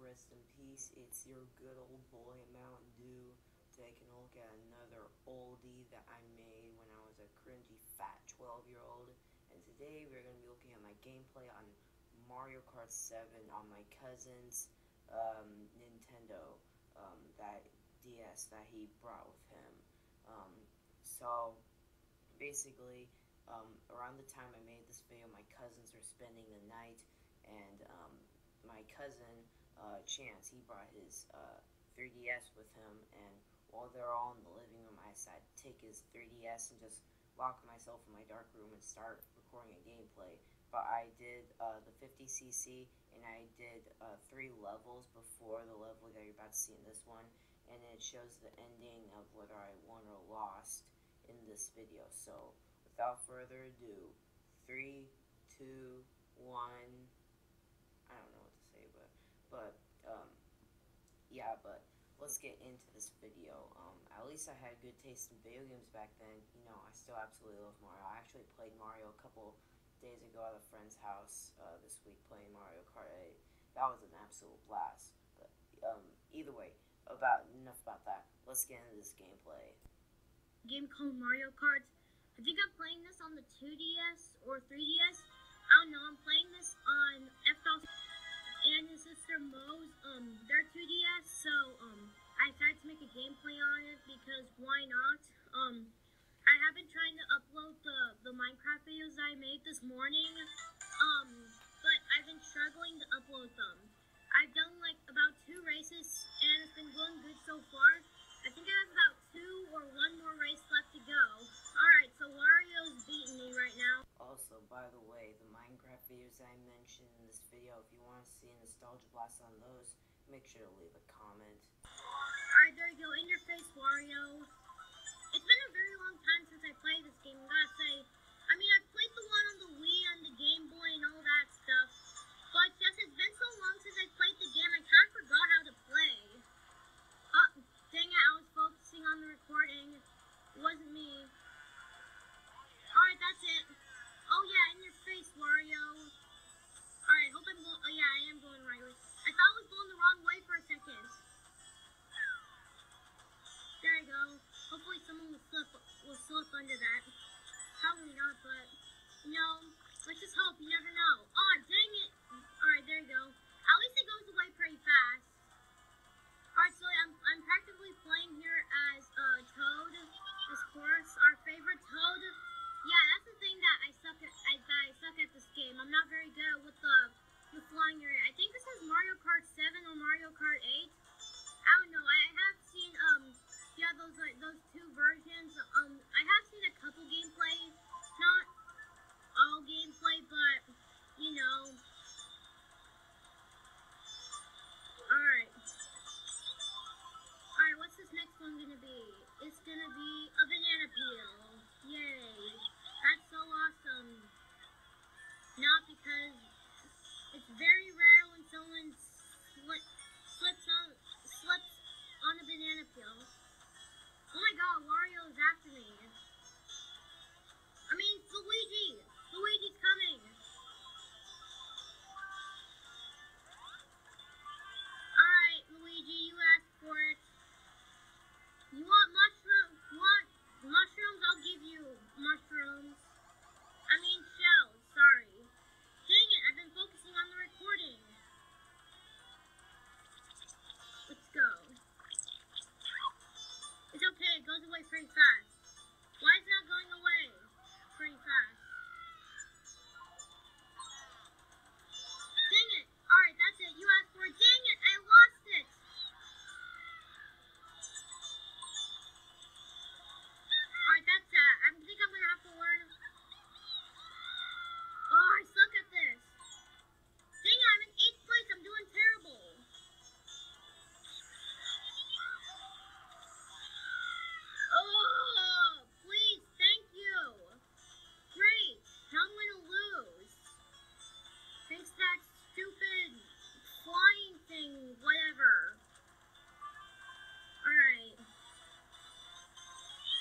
rest in peace. It's your good old boy Mountain Dew taking a look at another oldie that I made when I was a cringy fat 12-year-old. And today we're going to be looking at my gameplay on Mario Kart 7 on my cousin's Nintendo, that DS that he brought with him. So basically, around the time I made this video, my cousins were spending the night, and my cousin, Chance, he brought his 3DS with him, and while they're all in the living room, I decided to take his 3DS and just lock myself in my dark room and start recording a gameplay. But I did the 50cc, and I did 3 levels before the level that you're about to see in this one, and it shows the ending of whether I won or lost in this video. So without further ado, 3, 2, 1. I don't know what to say, but but let's get into this video. At least I had good taste in video games back then. You know, I still absolutely love Mario. I actually played Mario a couple days ago at a friend's house this week, playing Mario Kart 8. That was an absolute blast. But either way, enough about that. Let's get into this gameplay. Game called Mario Kart. I think I'm playing this on the 2DS or 3DS. I don't know. I'm playing this on FDOS and his sister Mo's their 2DS. So I decided to make a gameplay on it because why not? I have been trying to upload the Minecraft videos that I made this morning. But I've been struggling to upload them. I've done like about 2 races and it's been going good so far. I think I have about 2 or 1 more race left to go. Alright, so Wario's beating me right now. Also, by the way, the Minecraft videos I mentioned in this video, if you want to see a nostalgia blast on those, make sure to leave a comment. Alright, there you go. In your face, Wario. It's been a very long time since I played this game, I gotta say. I mean, I've played the one on the Wii, on the Game Boy, and all that stuff. But just, it's been so long since I played the game, I kind of forgot how to play. Dang it, I was focusing on the recording. It wasn't me. Alright, that's it. Oh yeah, in your face, Wario. Alright, hope I'm going, oh yeah, I am going the right way. I thought I was going the wrong way for a second. There you go. Hopefully someone will slip under that. Probably not, but, you know, let's just hope, you never know. Oh, dang it. Alright, there you go. At least it goes away pretty fast. Alright, so I'm practically playing here as Toad, of course, our favorite Toad. Yeah, that's the thing that I suck at this game. I'm not very good with the flying area. I think this is Mario Kart 7 or Mario Kart 8. I don't know. I have seen yeah, those 2 versions. I have seen a couple gameplay, not all gameplay, but you know. Alright. Alright, what's this next one gonna be? It's gonna be a banana peel. Yay. That's so awesome. Not because it's very rare when someone slips on a banana peel. Oh my god, Wario is after me. I mean, it's Luigi. Luigi's coming. Alright, Luigi, you asked for it. You want mushrooms? I'll give you mushrooms. I mean shells, sorry. Dang it, I've been focusing on the recording. Let's go. It's okay, it goes away pretty fast. Why is it not going away pretty fast? Dang it! Alright, that's it. You asked for it. Dang it! I lost it! Alright, that's that. I think I'm gonna have to learn. Oh, I suck at this. Dang it, I'm in 8th place. I'm doing terrible. Oh, please, thank you. Great. Now I'm gonna lose. Thanks to that stupid flying thing, whatever. Alright.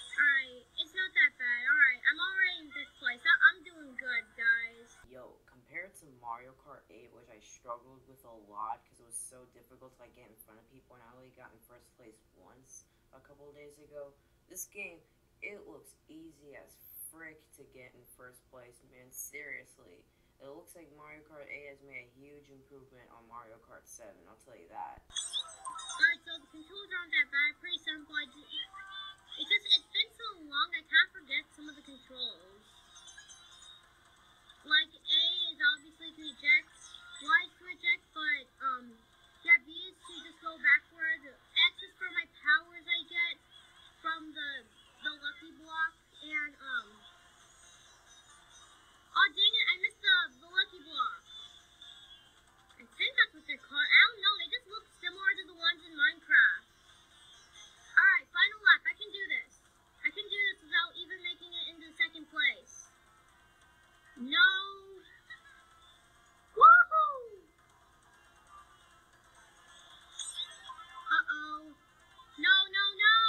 Alright, it's not that bad. Alright, I'm already in 5th place. I'm doing good, guys. Yo, compared compared to Mario Kart 8, which I struggled with a lot because it was so difficult to like get in front of people, and I only got in first place once a couple of days ago. This game, it looks easy as frick to get in first place, man. Seriously. It looks like Mario Kart 8 has made a huge improvement on Mario Kart 7, I'll tell you that. Alright, so the controls aren't that bad. Pretty simple. It's been so long, I can't forget some of the controls. Like, A is obviously to eject, Y is to eject, but, yeah, B is to just go backwards. X is for my powers I get from the lucky block, and, oh, dang it, I missed the lucky block. I think that's what they're called. I don't know, they just look similar to the ones in Minecraft. Alright, final lap, I can do this. I can do this without even making it into second place. No. Woohoo! Uh-oh. No, no, no!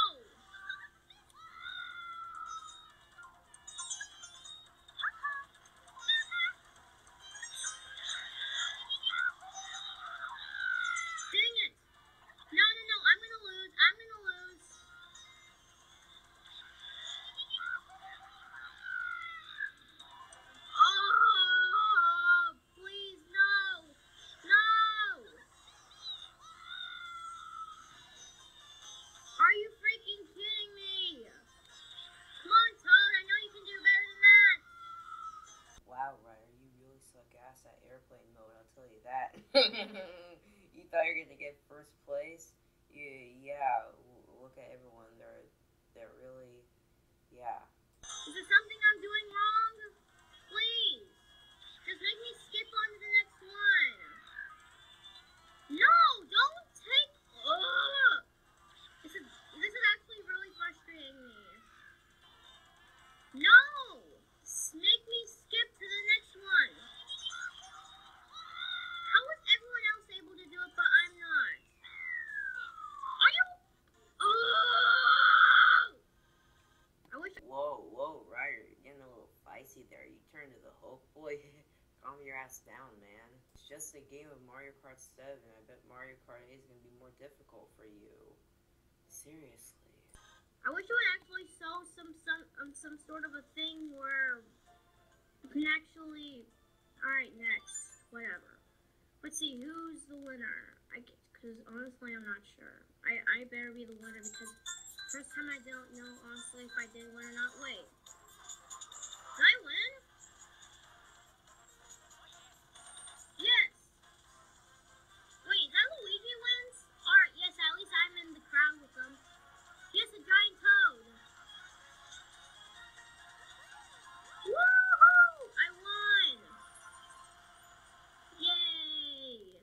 Dang it! No, no, no, I'm gonna lose. I'm gonna lose. Oh, please, no! No! Are you freaking kidding me? Come on, Toad, I know you can do better than that. Wow, Ryder, you really suck ass at airplane mode, I'll tell you that. You thought you were gonna get first place? Yeah, look at everyone, they're really, yeah. Is there something I'm doing wrong? Please, just make me skip on to the next one. No, don't take. Ugh. This is actually really frustrating me. No, make me skip to the next one. How is everyone else able to do it, but I'm not? Are you? Ugh. I wish. Whoa, Ryder, you're getting a little feisty there. You turned to the Hulk boy. Calm your ass down, man. It's just a game of Mario Kart 7. I bet Mario Kart 8 is gonna be more difficult for you. Seriously. I wish you would actually show some sort of a thing where you can actually. All right, next, whatever. Let's see who's the winner. Because honestly, I'm not sure. I better be the winner because first time I don't know honestly if I did win or not. Wait, did I win? Yes. Wait, is that Luigi wins? Alright, yes, at least I'm in the crowd with them. Yes, a giant toad. Woohoo! I won! Yay!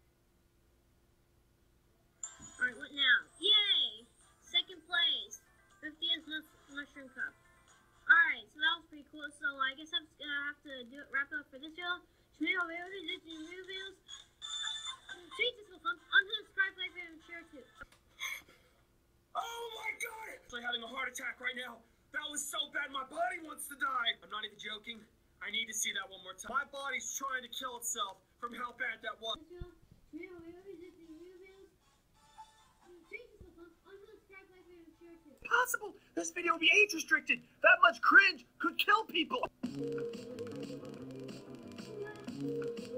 Alright, what now? Yay! Second place. 50th Mushroom Cup. Alright, so that was pretty cool. So I guess I'm gonna have to wrap it up for this video. New videos. Treat this with unsubscribe, like, and share too. Oh my god! I'm actually having a heart attack right now. That was so bad, my body wants to die. I'm not even joking. I need to see that one more time. My body's trying to kill itself from how bad that was. Possible. This video will be age restricted. That much cringe could kill people.